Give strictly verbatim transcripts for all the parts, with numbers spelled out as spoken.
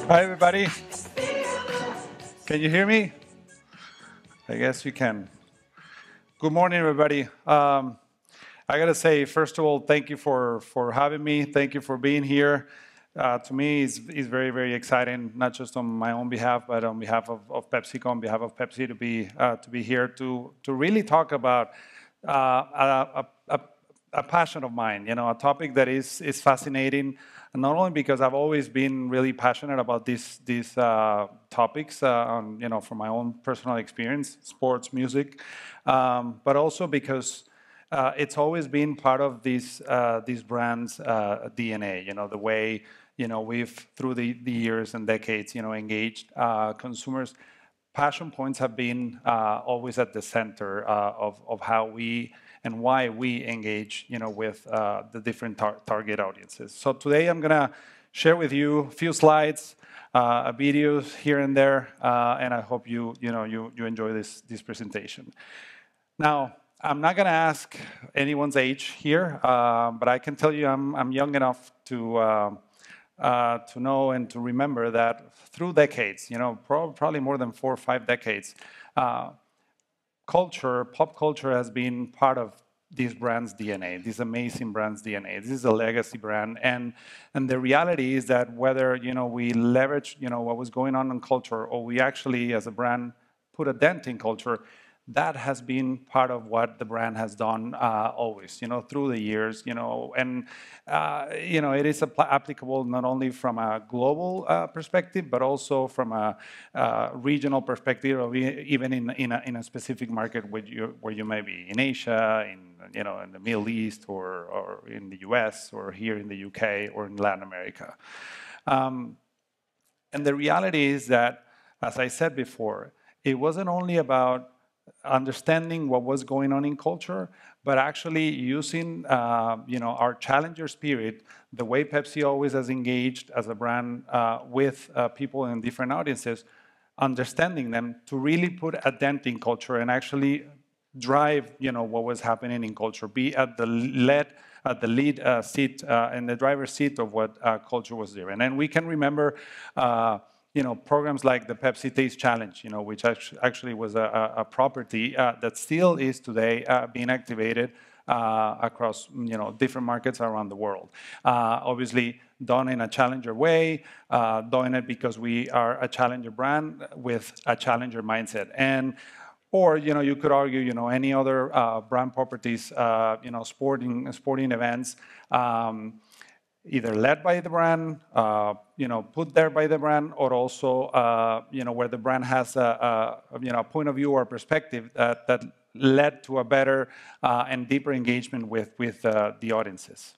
Hi, everybody. Can you hear me? I guess you can. Good morning, everybody. Um, I gotta say, first of all, thank you for for having me. Thank you for being here. Uh, to me, it's, it's very, very exciting, not just on my own behalf, but on behalf of, of PepsiCo, on behalf of Pepsi, to be uh, to be here to to really talk about uh, a, a, a a passion of mine, you know, a topic that is is fascinating, not only because I've always been really passionate about these these uh, topics, uh, on, you know, from my own personal experience, sports, music, um, but also because uh, it's always been part of these uh, these brands' uh, D N A. You know, the way you know we've through the, the years and decades, you know, engaged uh, consumers. Passion points have been uh, always at the center uh, of, of how we and why we engage, you know, with uh, the different tar target audiences. So today I'm going to share with you a few slides, uh, videos here and there, uh, and I hope you, you know, you, you enjoy this, this presentation. Now, I'm not going to ask anyone's age here, uh, but I can tell you I'm, I'm young enough to uh, uh, to know and to remember that through decades, you know, pro probably more than four or five decades, uh, culture, pop culture has been part of these brands' D N A, these amazing brands' D N A. This is a legacy brand, and and the reality is that whether you know we leverage you know what was going on in culture, or we actually as a brand put a dent in culture, that has been part of what the brand has done uh, always, you know, through the years, you know, and uh, you know, it is applicable not only from a global uh, perspective, but also from a uh, regional perspective, or even in in a, in a specific market where you where you may be in Asia, in you know, in the Middle East, or or in the U S, or here in the U K, or in Latin America. Um, and the reality is that, as I said before, it wasn't only about understanding what was going on in culture, but actually using uh, you know, our challenger spirit, the way Pepsi always has engaged as a brand uh, with uh, people in different audiences, understanding them to really put a dent in culture and actually drive you know, what was happening in culture, be at the lead, at the lead uh, seat uh, and the driver's seat of what uh, culture was doing. And we can remember uh, you know, programs like the Pepsi Taste Challenge, you know, which actually was a, a property uh, that still is today uh, being activated uh, across, you know, different markets around the world. Uh, obviously, done in a challenger way, uh, doing it because we are a challenger brand with a challenger mindset. And or you know, you could argue, you know, any other uh, brand properties, uh, you know, sporting sporting events. Um, either led by the brand, uh, you know, put there by the brand, or also, uh, you know, where the brand has a, a you know, a point of view or perspective that, that led to a better uh, and deeper engagement with, with uh, the audiences.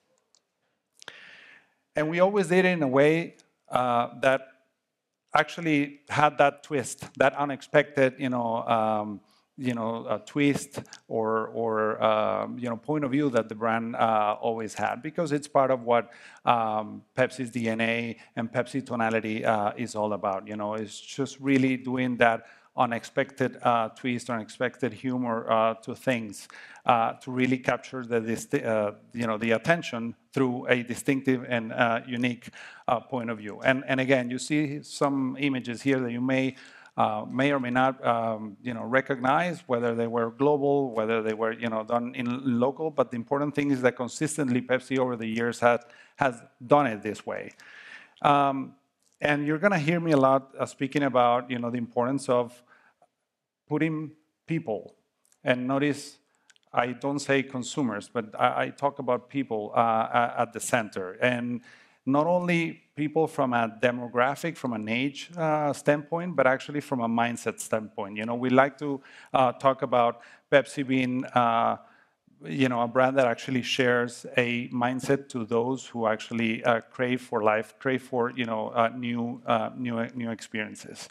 And we always did it in a way uh, that actually had that twist, that unexpected, you know, um, you know, a twist or, or um, you know, point of view that the brand uh, always had, because it's part of what um, Pepsi's D N A and Pepsi tonality uh, is all about. You know, it's just really doing that unexpected uh, twist, unexpected humor uh, to things, uh, to really capture the uh, you know, the attention through a distinctive and uh, unique uh, point of view. And and again, you see some images here that you may uh, may or may not um, you know, recognize, whether they were global, whether they were, you know, done in local. But the important thing is that consistently Pepsi over the years has has done it this way. Um, and you're going to hear me a lot uh, speaking about, you know, the importance of putting people. And notice, I don't say consumers, but I, I talk about people uh, at the center. And not only people from a demographic, from an age uh, standpoint, but actually from a mindset standpoint. You know, we like to uh, talk about Pepsi being uh, you know, a brand that actually shares a mindset to those who actually uh, crave for life, crave for, you know, uh, new, uh, new, new experiences.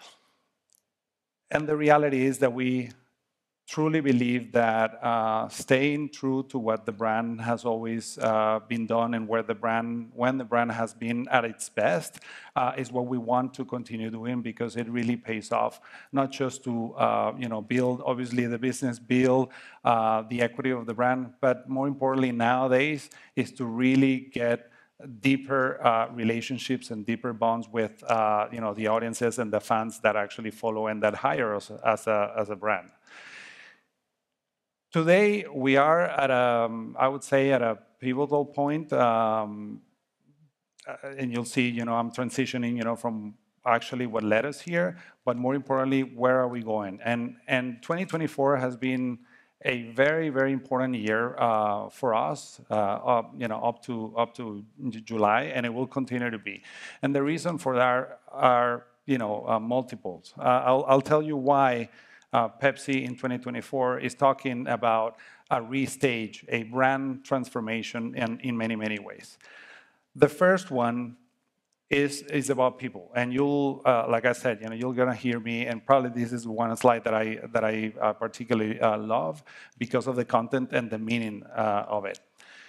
And the reality is that we truly believe that uh, staying true to what the brand has always uh, been done, and where the brand, when the brand has been at its best, uh, is what we want to continue doing, because it really pays off, not just to uh, you know, build, obviously, the business, build uh, the equity of the brand, but more importantly nowadays is to really get deeper uh, relationships and deeper bonds with uh, you know, the audiences and the fans that actually follow and that hire us as a, as a brand. Today, we are at a, I would say, at a pivotal point, um, and you'll see, you know, I'm transitioning, you know, from actually what led us here, but more importantly, where are we going? And and twenty twenty-four has been a very, very important year uh, for us, uh, up, you know, up to up to July, and it will continue to be. And the reason for that are, you know, uh, multiples. Uh, I'll, I'll tell you why uh, Pepsi in twenty twenty-four is talking about a restage, a brand transformation in, in many, many ways. The first one is, is about people, and you'll, uh, like I said, you know, you're gonna hear me, and probably this is one slide that I that I uh, particularly uh, love because of the content and the meaning uh, of it.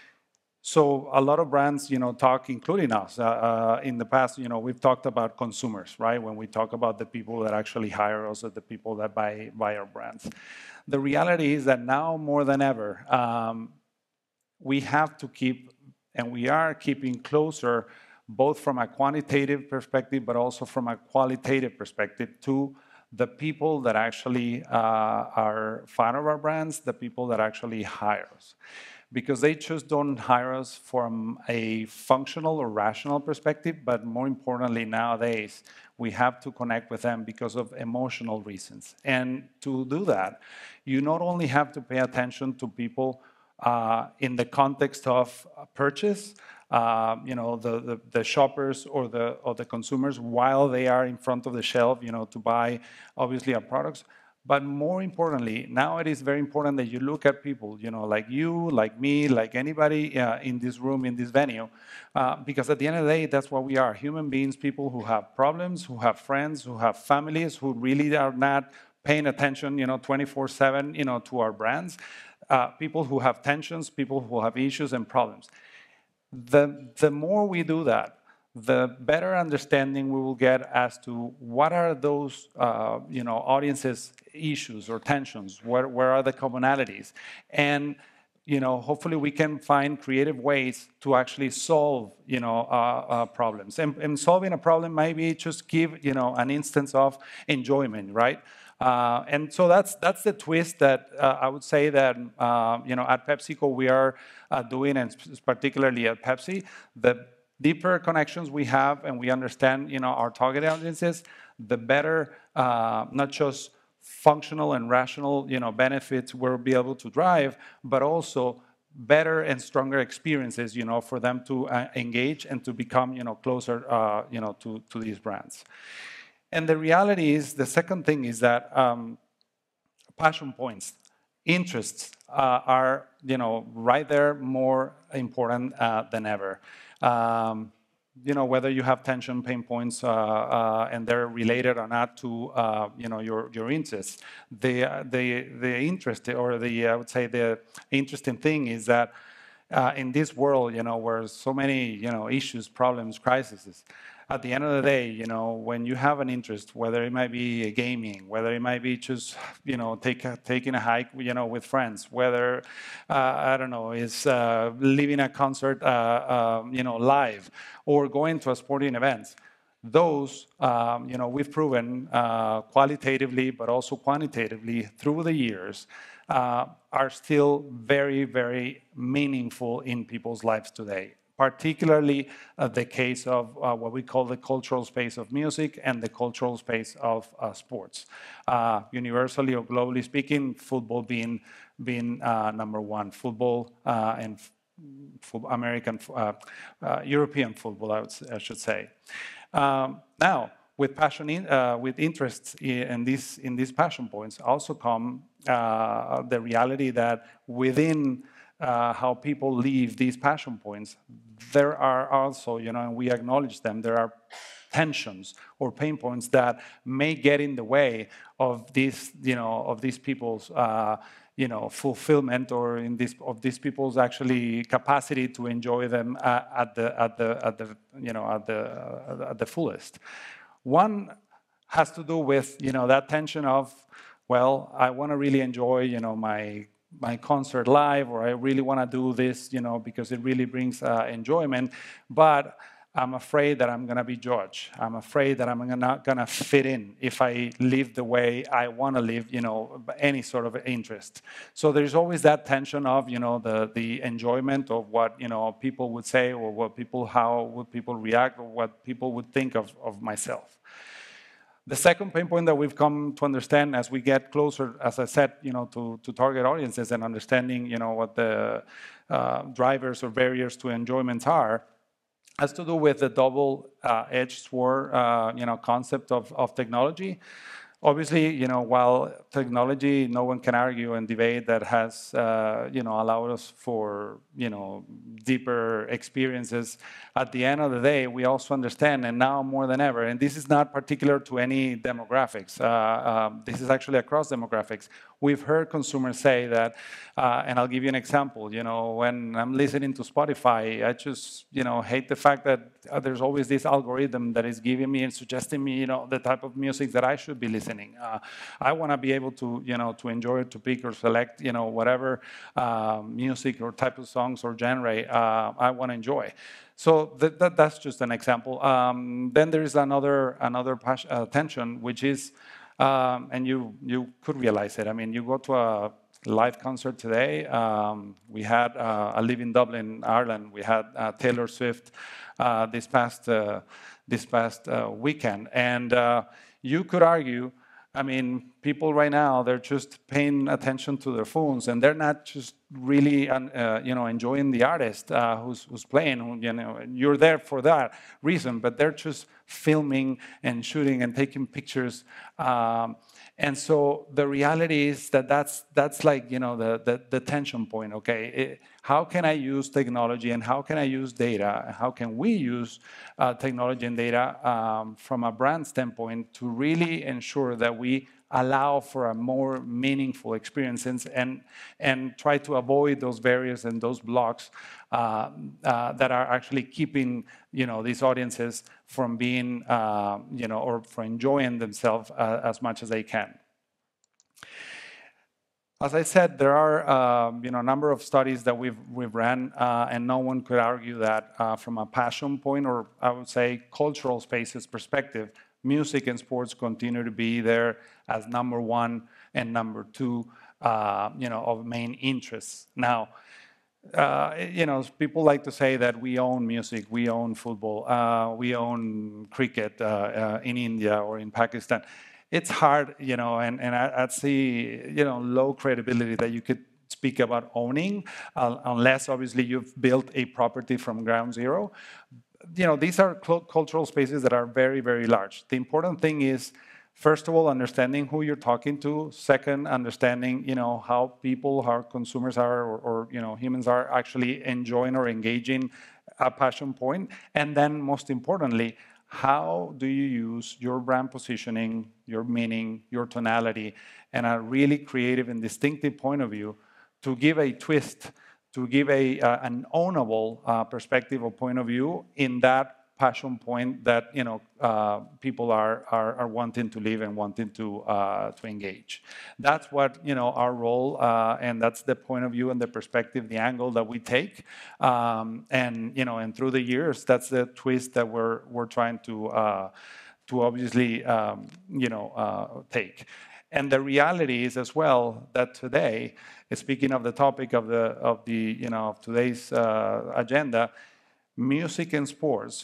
So a lot of brands, you know, talk, including us. Uh, uh, in the past, you know, we've talked about consumers, right? When we talk about the people that actually hire us, or the people that buy buy our brands. The reality is that now more than ever, um, we have to keep, and we are keeping closer, both from a quantitative perspective, but also from a qualitative perspective, to the people that actually uh, are fan of our brands, the people that actually hire us. Because they just don't hire us from a functional or rational perspective, but more importantly nowadays, we have to connect with them because of emotional reasons. And to do that, you not only have to pay attention to people uh, in the context of purchase, uh, you know, the, the, the shoppers or the, or the consumers while they are in front of the shelf, you know, to buy, obviously, our products. But more importantly, now it is very important that you look at people, you know, like you, like me, like anybody uh, in this room, in this venue, uh, because at the end of the day, that's what we are, human beings, people who have problems, who have friends, who have families, who really are not paying attention, you know, twenty-four seven, you know, to our brands, uh, people who have tensions, people who have issues and problems. The, the more we do that, the better understanding we will get as to what are those uh, you know, audiences' issues or tensions, where, where are the commonalities. And you know, hopefully we can find creative ways to actually solve, you know, uh, uh, problems. And, and solving a problem maybe just give, you know, an instance of enjoyment, right? Uh, and so that's that's the twist that uh, I would say that uh, you know, at PepsiCo we are uh, doing, and particularly at Pepsi, the deeper connections we have and we understand, you know, our target audiences, the better uh, not just functional and rational, you know, benefits we'll be able to drive, but also better and stronger experiences, you know, for them to uh, engage and to become, you know, closer, uh, you know, to, to these brands. And the reality is, the second thing is that um, passion points, interests uh, are, you know, right there more important uh, than ever. Um, you know, whether you have tension, pain points, uh, uh, and they're related or not to, uh, you know, your, your interests. The, the, the interest, or the, I would say the interesting thing is that uh, in this world, you know, where so many, you know, issues, problems, crises, at the end of the day, you know, when you have an interest, whether it might be gaming, whether it might be just, you know, take a, taking a hike, you know, with friends, whether, uh, I don't know, is uh, leaving a concert, uh, uh, you know, live, or going to a sporting event, those, um, you know, we've proven uh, qualitatively, but also quantitatively through the years, uh, are still very, very meaningful in people's lives today. Particularly uh, the case of uh, what we call the cultural space of music and the cultural space of uh, sports. Uh, universally or globally speaking, football being, being uh, number one. Football uh, and American, uh, uh, European football, I, would, I should say. Um, now, with passion, in, uh, with interests in these in these passion points, also come uh, the reality that within uh, how people leave these passion points, there are also, you know, and we acknowledge them, there are tensions or pain points that may get in the way of these, you know, of these people's, uh, you know, fulfillment, or in this of these people's actually capacity to enjoy them uh, at the at the at the you know at the uh, at the fullest. One has to do with, you know, that tension of, well, I want to really enjoy, you know, my my concert live, or I really want to do this, you know, because it really brings uh, enjoyment, but I'm afraid that I'm going to be judged. I'm afraid that I'm not going to fit in if I live the way I want to live, you know, any sort of interest. So there's always that tension of, you know, the, the enjoyment of what, you know, people would say, or what people, how would people react, or what people would think of, of myself. The second pain point that we've come to understand as we get closer, as I said, you know, to, to target audiences and understanding, you know, what the uh, drivers or barriers to enjoyment are, has to do with the double-edged uh, sword, uh, you know, concept of, of technology. Obviously, you know, while technology, no one can argue and debate that has, uh, you know, allowed us for, you know, deeper experiences. At the end of the day, we also understand, and now more than ever, and this is not particular to any demographics. Uh, um, this is actually across demographics. We've heard consumers say that, uh, and I'll give you an example. You know, when I'm listening to Spotify, I just, you know, hate the fact that uh, there's always this algorithm that is giving me and suggesting me, you know, the type of music that I should be listening. Uh, I want to be able to, you know, to enjoy it, to pick or select, you know, whatever uh, music or type of songs or genre uh, I want to enjoy. So that, that, that's just an example. Um, then there is another another uh, tension, which is, um, and you you could realize it. I mean, you go to a live concert today. Um, we had, uh, I live in Dublin, Ireland. We had uh, Taylor Swift uh, this past uh, this past uh, weekend, and uh, you could argue, I mean, people right now, they're just paying attention to their phones, and they're not just really, uh, you know, enjoying the artist uh, who's, who's playing. You know, you're there for that reason, but they're just filming and shooting and taking pictures. Um, and so the reality is that that's, that's like, you know, the, the, the tension point, okay? It, how can I use technology, and how can I use data? How can we use uh, technology and data um, from a brand standpoint to really ensure that we allow for a more meaningful experience, and, and try to avoid those barriers and those blocks uh, uh, that are actually keeping, you know, these audiences from being, uh, you know, or for enjoying themselves uh, as much as they can. As I said, there are um, you know, a number of studies that we've, we've ran, uh, and no one could argue that uh, from a passion point, or I would say cultural spaces perspective, music and sports continue to be there as number one and number two, uh, you know, of main interests. Now, uh, you know, people like to say that we own music, we own football, uh, we own cricket uh, uh, in India or in Pakistan. It's hard, you know, and, and I, I'd see, you know, low credibility that you could speak about owning, uh, unless obviously you've built a property from ground zero. You know, these are cultural spaces that are very, very large. The important thing is, first of all, understanding who you're talking to. Second, understanding, you know, how people, how consumers are, or, or you know, humans are actually enjoying or engaging a passion point. And then, most importantly, how do you use your brand positioning, your meaning, your tonality, and a really creative and distinctive point of view to give a twist, to give a, uh, an ownable uh, perspective or point of view in that passion point that, you know, uh, people are, are, are wanting to live and wanting to, uh, to engage. That's what, you know, our role, uh, and that's the point of view and the perspective, the angle that we take. Um, and, you know, and through the years, that's the twist that we're, we're trying to, uh, to obviously, um, you know, uh, take. And the reality is as well that today, speaking of the topic of the, of the you know, of today's uh, agenda, music and sports,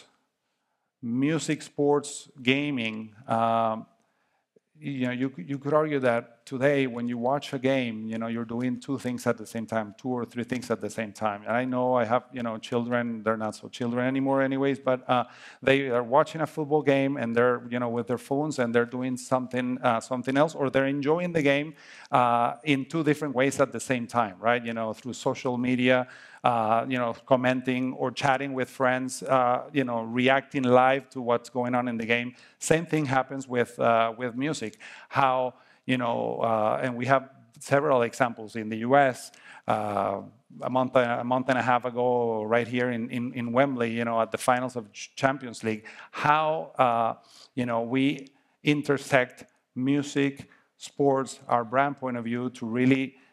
music, sports, gaming, um, you know, you, you could argue that today when you watch a game, you know, you're doing two things at the same time, two or three things at the same time. And I know I have, you know, children, they're not so children anymore anyways, but uh, they are watching a football game and they're, you know, with their phones and they're doing something, uh, something else, or they're enjoying the game uh, in two different ways at the same time, right? You know, through social media, uh, you know, commenting or chatting with friends, uh, you know, reacting live to what's going on in the game. Same thing happens with, uh, with music. How, you know, uh, and we have several examples in the U S, uh, a month, a month and a half ago, right here in, in, in Wembley, you know, at the finals of Champions League, how, uh, you know, we intersect music, sports, our brand point of view to really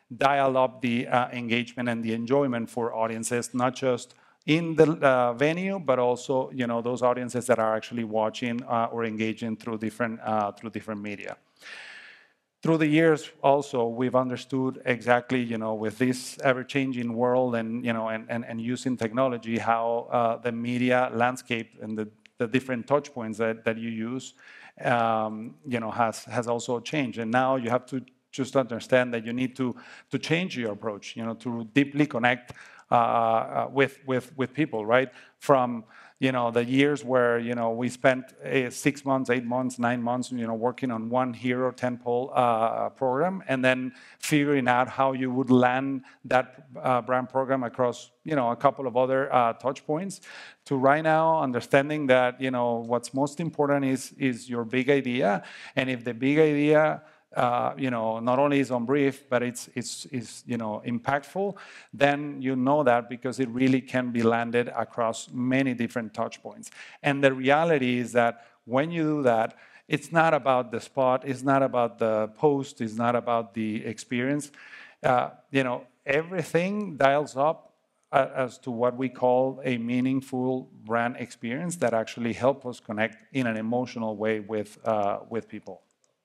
dial up the uh, engagement and the enjoyment for audiences, not just in the uh, venue, but also, you know, those audiences that are actually watching uh, or engaging through different uh, through different media. Through the years, also, we've understood exactly, you know, with this ever-changing world and, you know, and, and, and using technology, how uh, the media landscape and the, the different touch points that, that you use, um, you know, has, has also changed. And now you have to just understand that you need to, to change your approach, you know, to deeply connect uh, with, with, with people, right? From, you know, the years where, you know, we spent uh, six months, eight months, nine months, you know, working on one hero tentpole uh, program, and then figuring out how you would land that uh, brand program across, you know, a couple of other uh, touch points, to right now understanding that, you know, what's most important is, is your big idea. And if the big idea Uh, you know, not only is on brief, but it's, it's, it's, you know, impactful, then you know that because it really can be landed across many different touch points. And the reality is that when you do that, it's not about the spot, it's not about the post, it's not about the experience. Uh, you know, everything dials up as to what we call a meaningful brand experience that actually help us connect in an emotional way with, uh, with people.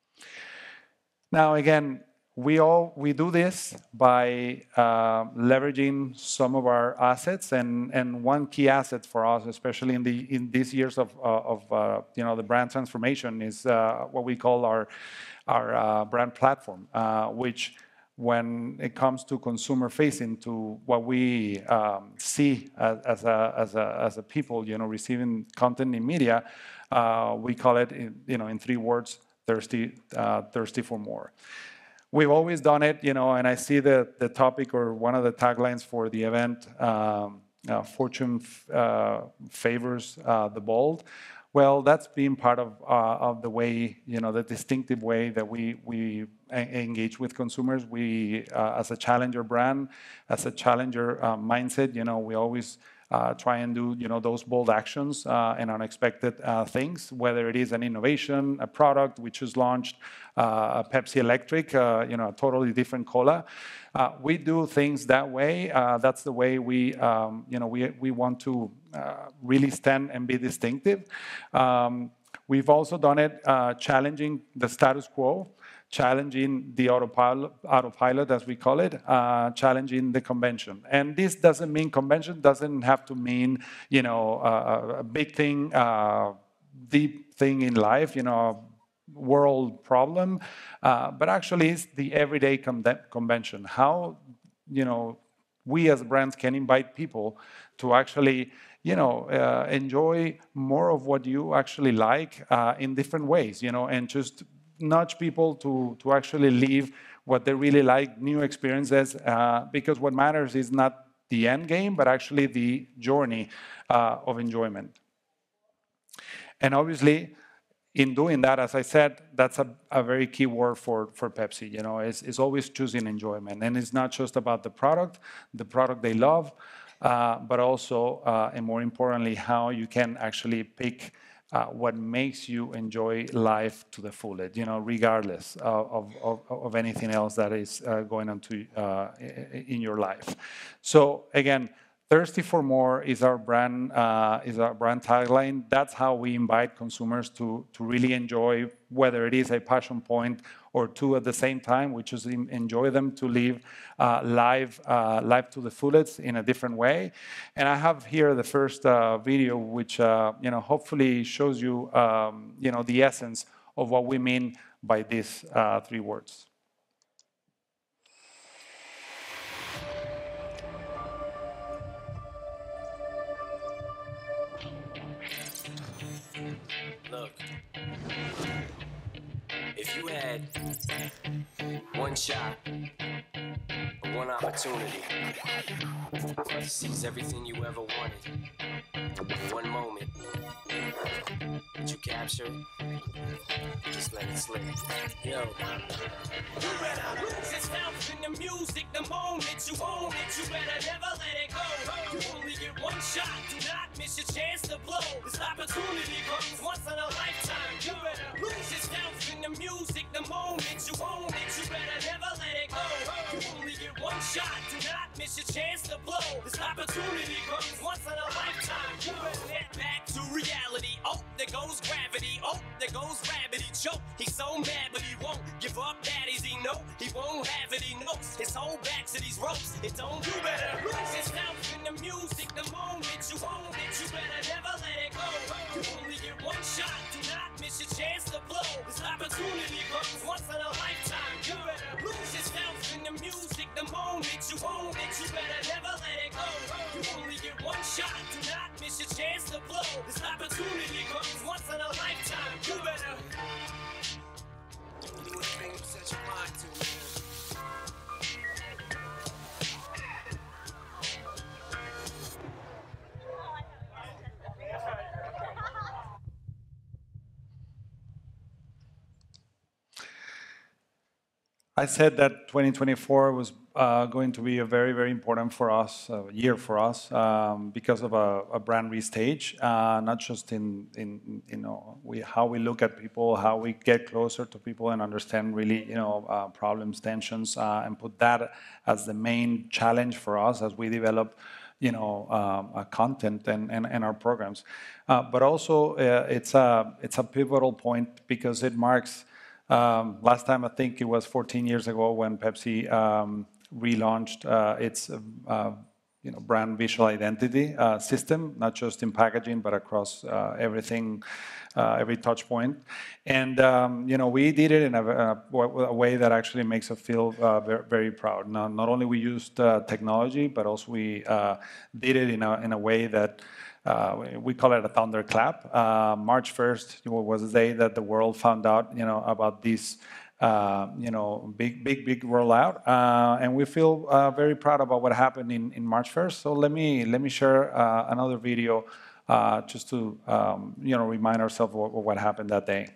Now, again, we all we do this by uh, leveraging some of our assets, and and one key asset for us, especially in the in these years of uh, of uh, you know the brand transformation, is uh, what we call our our uh, brand platform, uh, which, when it comes to consumer facing, to what we um, see as, as a as a as a people, you know, receiving content in media, uh, we call it, you know, in three words. Thirsty, uh, thirsty for more. We've always done it, you know, and I see the, the topic or one of the taglines for the event, um, uh, Fortune uh, favors uh, the bold. Well, that's been part of, uh, of the way, you know, the distinctive way that we, we engage with consumers. We, uh, as a challenger brand, as a challenger uh, mindset, you know, we always Uh, try and do, you know, those bold actions uh, and unexpected uh, things, whether it is an innovation, a product which is launched, uh, a Pepsi Electric, uh, you know, a totally different cola. Uh, we do things that way. Uh, that's the way we, um, you know, we, we want to uh, really stand and be distinctive. Um, we've also done it uh, challenging the status quo, challenging the autopilot, autopilot as we call it, uh, challenging the convention. And this doesn't mean, convention doesn't have to mean, you know, uh, a big thing, uh, deep thing in life, you know, world problem, uh, but actually it's the everyday convention. How, you know, we as brands can invite people to actually, you know, uh, enjoy more of what you actually like uh, in different ways, you know, and just nudge people to, to actually live what they really like, new experiences, uh, because what matters is not the end game, but actually the journey uh, of enjoyment. And obviously, in doing that, as I said, that's a, a very key word for, for Pepsi. You know, it's, it's always choosing enjoyment. And it's not just about the product, the product they love, uh, but also, uh, and more importantly, how you can actually pick Uh, what makes you enjoy life to the fullest, you know, regardless of, of, of anything else that is uh, going on to, uh, in your life. So again, thirsty for more is our brand uh, is our brand tagline. That's how we invite consumers to to really enjoy, whether it is a passion point or two at the same time, which is enjoy them to live uh, live uh, live to the fullest in a different way. And I have here the first uh, video, which uh, you know hopefully shows you um, you know the essence of what we mean by these uh, three words. Look, if you had one shot, one opportunity to seize everything you ever wanted, one moment that you captured, just let it slip. Yo. You better lose yourself in the music the moment you own it. You better never let it go. You only get one shot. Do not miss your chance to blow. This opportunity comes once in a lifetime. You better lose yourself in the music the moment you own it. You better never let it go. You only one shot, do not miss your chance to blow. This opportunity comes once in a lifetime. You better get back to reality. Oh, there goes gravity. Oh, there goes rabbit. He choke. He's so mad, but he won't give up. Daddies, he know he won't have it. He knows his whole back to these ropes. It don't do better. Lose yourself in the music. The moment you own it, you better never let it go. You only get one shot. Do not miss your chance to blow. This opportunity comes once in a lifetime. You better lose yourself in the music. The moment you own it, you better never let it go. You only get one shot. Do not miss your chance to blow. This opportunity comes once in a lifetime. You better do anything you set your mind to. I said that twenty twenty-four was uh, going to be a very, very important for us, uh, year for us, um, because of a, a brand restage, uh, not just in, in you know, we, how we look at people, how we get closer to people and understand really, you know, uh, problems, tensions, uh, and put that as the main challenge for us as we develop, you know, um, uh, content and, and, and our programs. Uh, but also, uh, it's a it's a pivotal point because it marks. Um, last time, I think it was fourteen years ago when Pepsi um, relaunched uh, its uh, you know, brand visual identity uh, system, not just in packaging, but across uh, everything, uh, every touch point. And um, you know, we did it in a, a, a way that actually makes us feel uh, very, very proud. Not, not only we used uh, technology, but also we uh, did it in a, in a way that Uh, we call it a thunderclap. Uh, March first was the day that the world found out, you know, about this, uh, you know, big, big, big rollout, uh, and we feel uh, very proud about what happened in, in March first. So let me let me share uh, another video uh, just to, um, you know, remind ourselves of what happened that day.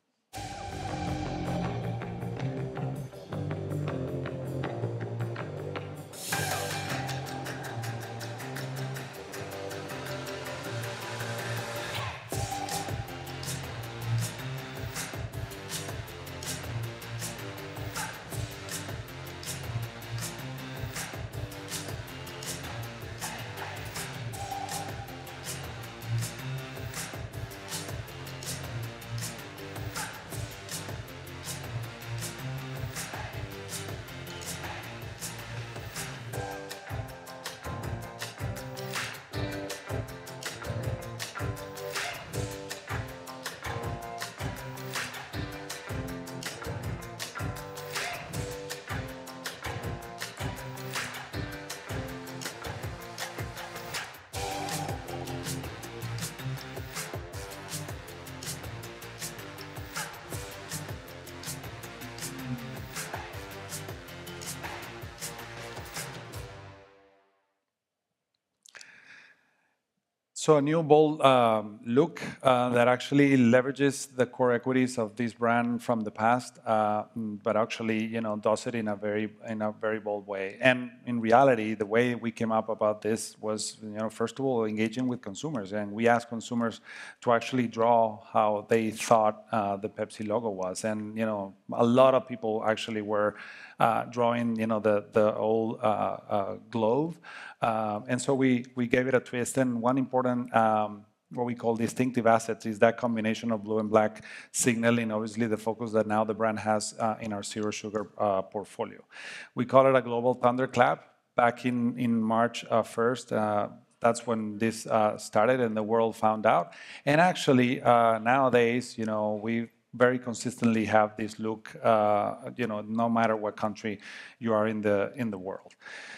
So a new bold um, look uh, that actually leverages the core equities of this brand from the past, uh, but actually, you know, does it in a very in a very bold way. And in reality, the way we came up about this was, you know, first of all, engaging with consumers, and we asked consumers to actually draw how they thought uh, the Pepsi logo was, and you know, a lot of people actually were uh, drawing, you know, the the old uh, uh, globe. Uh, and so we, we gave it a twist. And one important, um, what we call distinctive assets, is that combination of blue and black signaling, obviously the focus that now the brand has uh, in our zero sugar uh, portfolio. We call it a global thunderclap. Back in, in March uh, first, uh, that's when this uh, started and the world found out. And actually, uh, nowadays, you know, we very consistently have this look, uh, you know, no matter what country you are in the in the world.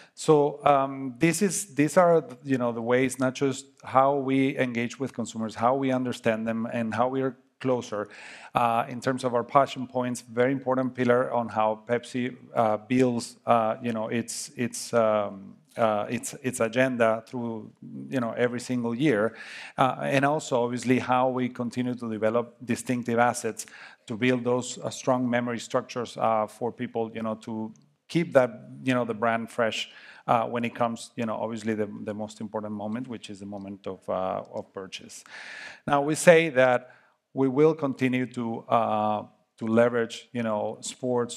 So um, this is these are, you know, the ways, not just how we engage with consumers, how we understand them, and how we are closer uh, in terms of our passion points. Very important pillar on how Pepsi uh, builds, uh, you know, its its. Um, Uh, its its agenda through, you know, every single year, uh, and also obviously how we continue to develop distinctive assets to build those uh, strong memory structures uh, for people, you know, to keep that, you know, the brand fresh uh, when it comes, you know, obviously the, the most important moment, which is the moment of uh, of purchase. Now we say that we will continue to uh, to leverage, you know, sports,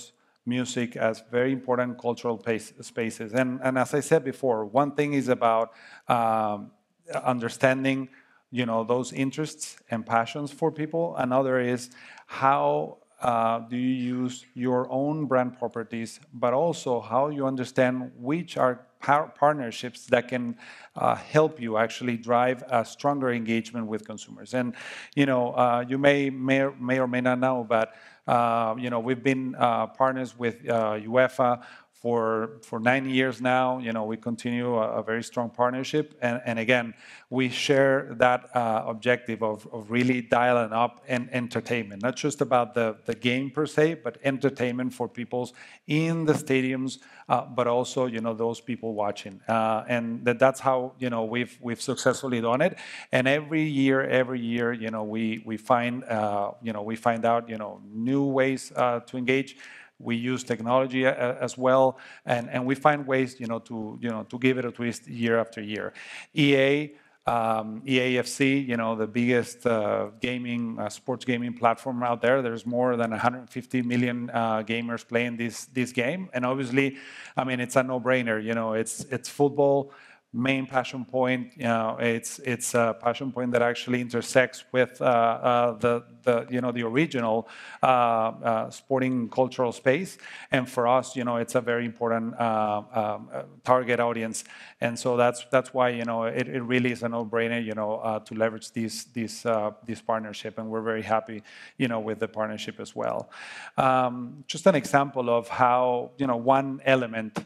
music as very important cultural pace, spaces. And, and as I said before, one thing is about um, understanding, you know, those interests and passions for people. Another is how uh, do you use your own brand properties, but also how you understand which are par partnerships that can uh, help you actually drive a stronger engagement with consumers. And, you know, uh, you may, may, may or may not know, but, uh, you know, we've been uh, partners with uh, UEFA for for nine years now. You know, we continue a, a very strong partnership, and, and again, we share that uh, objective of, of really dialing up and entertainment, not just about the, the game per se, but entertainment for people in the stadiums, uh, but also, you know, those people watching, uh, and that, that's how, you know, we've we've successfully done it. And every year, every year, you know, we we find uh, you know we find out, you know, new ways uh, to engage. We use technology as well, and, and we find ways, you know, to you know to give it a twist year after year. E A, um, E A F C, you know, the biggest uh, gaming uh, sports gaming platform out there. There's more than one hundred fifty million uh, gamers playing this this game, and obviously, I mean, it's a no-brainer. You know, it's it's football. Main passion point, you know, it's it's a passion point that actually intersects with uh, uh, the the you know the original uh, uh, sporting cultural space, and for us, you know, it's a very important uh, um, uh, target audience, and so that's that's why, you know, it, it really is a no-brainer, you know, uh, to leverage this this uh, this partnership, and we're very happy, you know, with the partnership as well. Um, just an example of how, you know, one element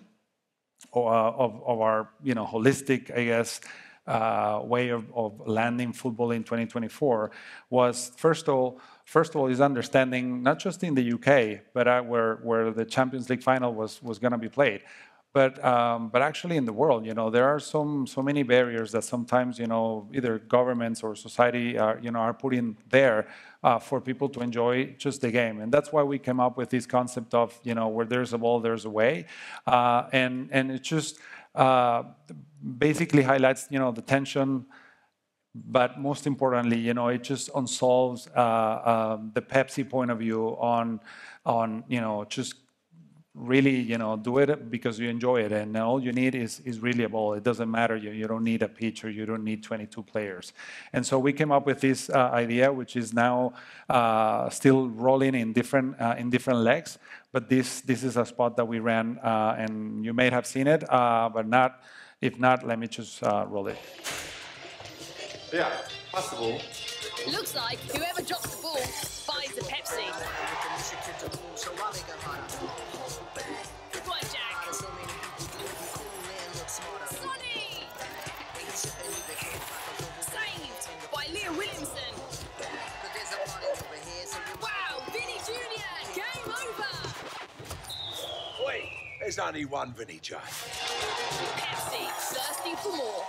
Of, of our, you know, holistic, I guess, uh, way of, of landing football in twenty twenty-four was first of all, first of all, is understanding not just in the U K, but uh, where where the Champions League final was was going to be played, but um, but actually in the world, you know, there are some so many barriers that sometimes, you know, either governments or society are, you know, are putting there uh, for people to enjoy just the game. And that's why we came up with this concept of, you know, where there's a ball, there's a way, uh, and and it just uh, basically highlights, you know, the tension. But most importantly, you know, it just unsolves uh, uh, the Pepsi point of view on on you know just really, you know, do it because you enjoy it, and all you need is is really a ball. It doesn't matter. You you don't need a pitch, or you don't need twenty-two players. And so we came up with this uh, idea, which is now uh, still rolling in different uh, in different legs. But this this is a spot that we ran, uh, and you may have seen it, uh, but not. If not, let me just uh, roll it. Yeah, possible. Looks like whoever drops the ball buys a Pepsi. Good one, Jack. Sonny! Saved by Leah Williamson. Wow, Vinny Junior, game over. Wait, there's only one Vinny J. Pepsi, thirsty for more.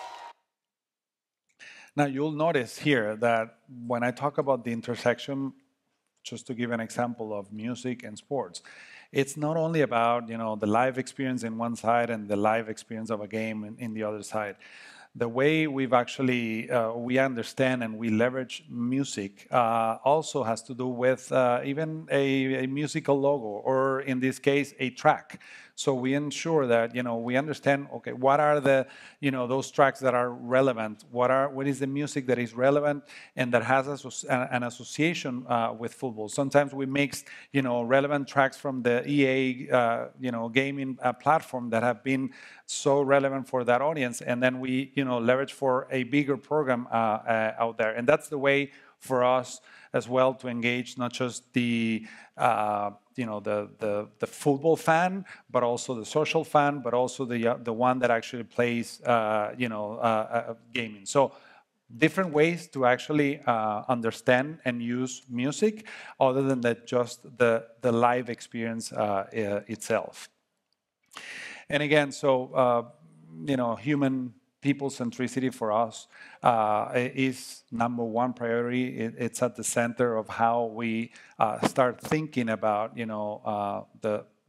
Now, you'll notice here that when I talk about the intersection, just to give an example of music and sports, it's not only about, you know, the live experience in one side and the live experience of a game in, in the other side. The way we've actually, uh, we understand and we leverage music uh, also has to do with uh, even a, a musical logo, or in this case, a track. So we ensure that, you know, we understand, okay, what are the, you know, those tracks that are relevant? What are, what is the music that is relevant and that has a, an association uh, with football? Sometimes we mix, you know, relevant tracks from the E A, uh, you know, gaming uh, platform that have been so relevant for that audience, and then we, you know, leverage for a bigger program uh, uh, out there. And that's the way for us as well to engage not just the uh, you know the, the the football fan, but also the social fan, but also the uh, the one that actually plays uh, you know uh, uh, gaming. So different ways to actually uh, understand and use music, other than that just the the live experience uh, uh, itself. And again, so uh, you know, human people centricity for us uh, is number one priority. It, it's at the center of how we uh, start thinking about, you know, uh, the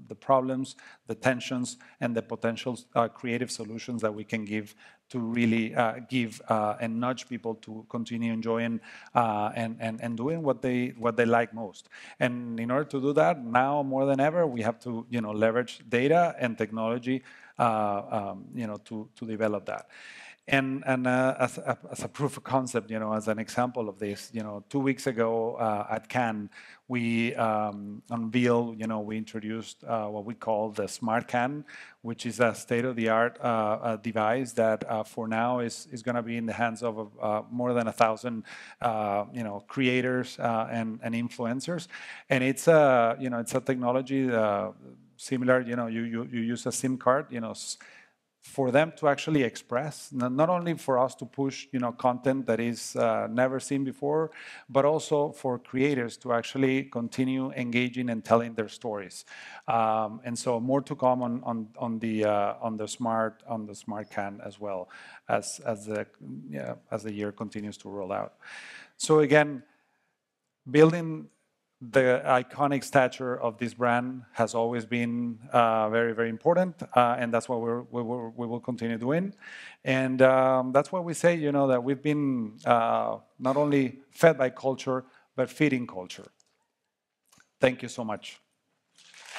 the problems, the tensions, and the potential uh, creative solutions that we can give to really uh, give uh, and nudge people to continue enjoying uh, and, and, and doing what they what they like most. And in order to do that, now more than ever, we have to you know leverage data and technology uh, um, you know to to develop that. And, and uh, as, a, as a proof of concept, you know, as an example of this, you know, two weeks ago uh, at Cannes, we um, unveiled, you know, we introduced uh, what we call the Smart Can, which is a state-of-the-art uh, uh, device that uh, for now is, is going to be in the hands of uh, more than a thousand, uh, you know, creators uh, and, and influencers. And it's a, you know, it's a technology uh, similar, you know, you, you, you use a SIM card, you know, for them to actually express, not only for us to push, you know, content that is uh, never seen before, but also for creators to actually continue engaging and telling their stories. Um, and so more to come on on on the uh, on the smart on the smart can as well as as the yeah, as the year continues to roll out. So again, building the iconic stature of this brand has always been uh, very, very important, uh, and that's what we're, we, we're, we will continue doing. And um, that's why we say, you know, that we've been uh, not only fed by culture, but feeding culture. Thank you so much.